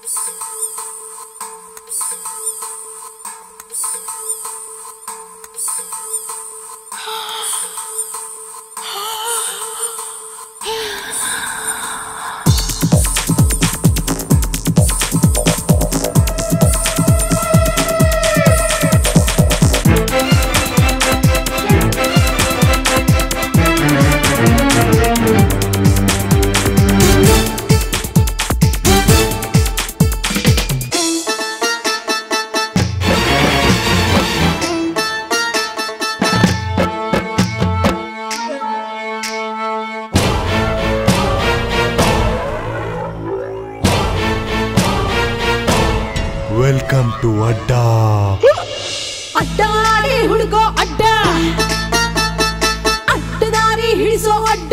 Welcome to Adda. ಅಡ್ಡಾಡಿ ಹುಡುಗೋ ಅಡ್ಡ ಅಡ್ಡದಾರಿ ಹಿಡಿಸೋ ಅಡ್ಡ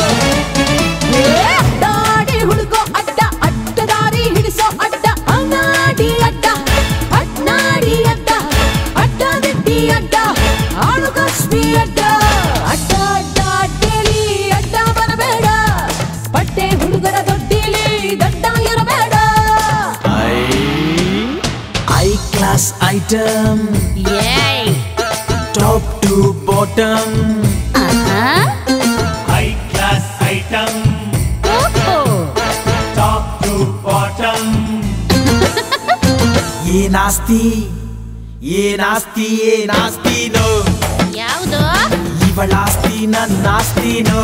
ಅಡ್ಡಾಡಿ ಹುಡುಗೋ ಅಡ್ಡ ಅಡ್ಡದಾರಿ ಹಿಡಿಸೋ ಅಡ್ಡ ಅನ್ನಾಡಿ ಅಡ್ಡ ಅಡ್ನಾಡಿ ಅಡ್ಡ ಅಡ್ಡದಿಟ್ಟಿ ಅಡ್ಡ ಆಳು ಕಶ್ಮಿ ಅಡ್ಡ ಅಡ್ಡ ಅಡ್ಡ ಅಡ್ಡೇಲಿ ಅಡ್ಡ ಬರಬೇಡ ಪಟ್ಟೆ ಹುಡುಗರ ದೊಡ್ಡಿಲಿ ದಡ್ಡ ಇರಬೇಡ Class item, yay! Top to bottom, High class item, top to bottom. ye nasty no. Yaudo? Ivalasti nannasti no.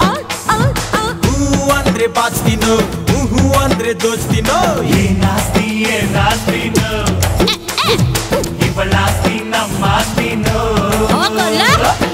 Andre bachti no, andre dochti no. Ye nasty no. Ivalasti nammasti no. ಹೋಗಲ್ಲ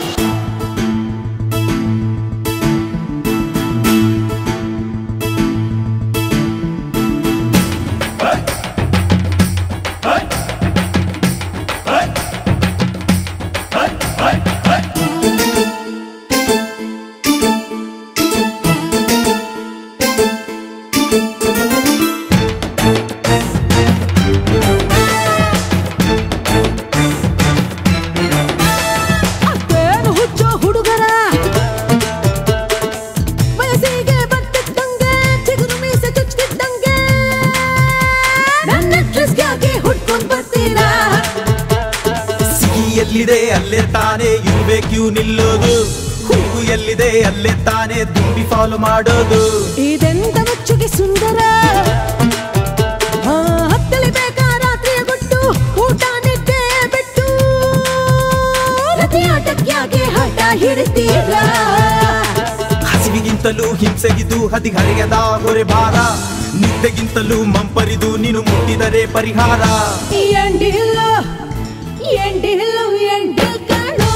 ಎಲ್ಲಿದೆ ಅಲ್ಲೇ ತಾನೇ ಇರಬೇಕು ನಿಲ್ಲೋದು ಹೂವು ಎಲ್ಲಿದೆ ಅಲ್ಲೇ ತಾನೇ ತುಂಬಿ ಫಾಲೋ ಮಾಡೋದು ಇದೆಂತ ಮೆಚ್ಚುಗೆ ಸುಂದರ ಹತ್ತಲಿ ಬೇಕಾ ರಾತ್ರಿಯ ಗುಟ್ಟು ಊಟ ನಿದ್ದೆ ಬಿಟ್ಟು ರತಿ ಆಟಕ್ಕಾಗೆ ಹಠ ಹಿಡಿತೀರ ಹಸಿವಿಗಿಂತಲೂ ಹಿಂಸೆಗಿದು ಹದಿಹರೆಯದ ಹೊರೆ ಭಾರ ನಿದ್ದೆಗಿಂತಲೂ ಮಂಪರಿದು ನೀನು ಮುಟ್ಟಿದರೆ ಪರಿಹಾರ ಎಂಡಿಲ್ಲ ಕಣೋ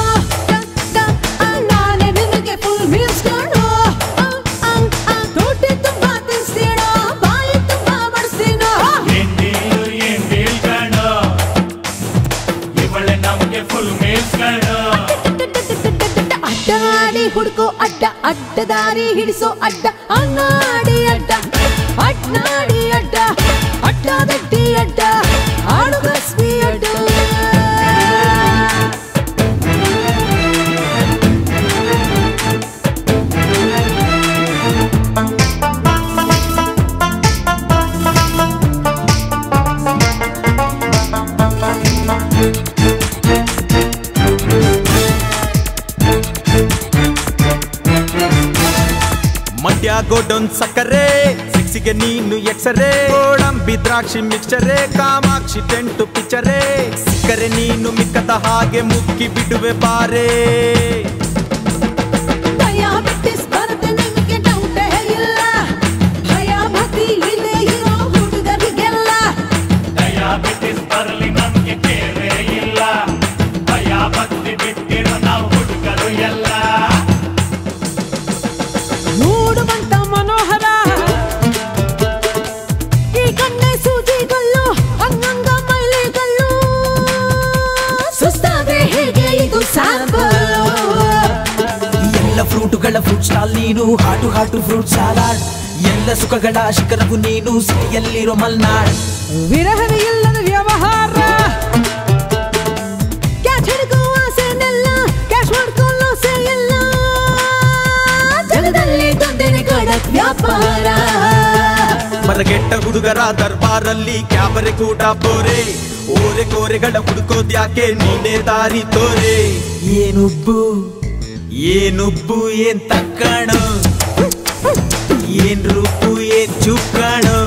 ನಾನೇ ನಿನಗೆ ಫುಲ್ ಮೀಲ್ಸ್ ಕಣೋ ತೋಟಿ ತುಂಬಾ ತಿನ್ಸ್ತೀನೋ ಬಾಯಿ ತುಂಬಾ ಬಡಿಸ್ತೀನೋ ಎಂಡಿಲ್ ಕಣೋ ಇವಳೆ ನಮ್ಗೆ ಫುಲ್ ಮೀಲ್ಸ್ ಕಣೋ ಅಡ್ಡಾಡಿ ಹುಡುಕೋ ಅಡ್ಡ ಅಡ್ಡದಾರಿ ಹಿಡಿಸೋ ಅಡ್ಡ ಅನ್ನಾಡಿ ಅಡ್ಡ ಅಡ್ನಾಡಿ ಅಡ್ಡ ಅಡ್ಡದಡ್ಡಿ ಅಡ್ಡ ಆಳು ಕಸ್ಬಿ ಅಡ್ಡ ಮಂಡ್ಯ ಗೋಡನ್ ಸಕ್ಕರೆ ಸಿಕ್ಸಿಗೆ ನೀನು ಎಕ್ಸರೆ ಗೋಡಂಬಿ ದ್ರಾಕ್ಷಿ ಮಿಕ್ಸ್ಚರೆ ಕಾಮಾಕ್ಷಿ ಟೆಂಟು ಪಿಚ್ಚರೆ ಸಿಕ್ಕರೆ ನೀನು ಮಿಕ್ಕದ ಹಾಗೆ ಮುಕ್ಕಿ ಬಿಡುವೆ ಬಾರೆ ಡಯಾಬಿಟಿಸ್ ಬರುತ್ತೆ ನಿಮಗೆ ಡೌಟೇ ಇಲ್ಲ ಭಯ ಭಕ್ತಿ ಇಲ್ಲದೆ ಇರೋ ಹುಡುಗರಿಗೆಲ್ಲ ಡಯಾಬಿಟಿಸ್ ಬರಲಿ ನಮ್ಗೆ ಕೇರೇ ಇಲ್ಲ ಭಯ ಭಕ್ತಿ ಬಿಟ್ಟಿರೋ ನಾವು ಹುಡುಗರು ಎಲ್ಲ ನೋಡುವಂತ ಮನೋಹರ ಈ ಕಣ್ಣೆ ಸೂಜಿಗಲ್ಲು ಅಂಗಂಗ ಮೈಲಿಗಲ್ಲು ಸುಸ್ತಾದ್ರೆ ಹೇಗೆ ಇದು ಸ್ಯಾಂಪಲ್ ಎಲ್ಲ ಫ್ರೂಟುಗಳ ಫ್ರೂಟ್ ಸ್ಟಾಲ್ ನೀನು ಹಾಟು ಫ್ರೂಟ್ ಸಲಾಡ್ ಎಲ್ಲ ಸುಖಗಳ ಶಿಖರವು ನೀನು ಸಿಟಿಯಲ್ಲಿರೋ ಮಲ್ನಾಡ್ ವಿರಹವೇ ಇಲ್ಲದ ವ್ಯವಹಾರ ಕ್ಯಾಚ್ ಹಿಡ್ಕೋ ಆಸೆನೆಲ್ಲ ಕ್ಯಾಶ್ ಮಾಡ್ಕೊಳ್ಳೋ ಸೆ ಎಲ್ಲ ಜಗದಲ್ಲಿ ತಂದೆನೆ ಕಡಕ್ ವ್ಯಾಪಾರ ಮರಗೆಟ್ಟ ಹುಡುಗರ ದರ್ಬಾರಲ್ಲಿ ಕ್ಯಾಬರೆ ಕೂಡ ಬೋರೆ ಓರೆ ಕೋರೆಗಳ ಹುಡುಕೋದ್ಯಾಕೆ ನೀನೇ ದಾರಿ ತೋರೆ ಏನುಬ್ಬು ಏನುಬ್ಬು ಏನ್ ತಕ್ಕಣು ಏನ್ ರೂಪು ಏನ್ ಚುಕ್ಕಣು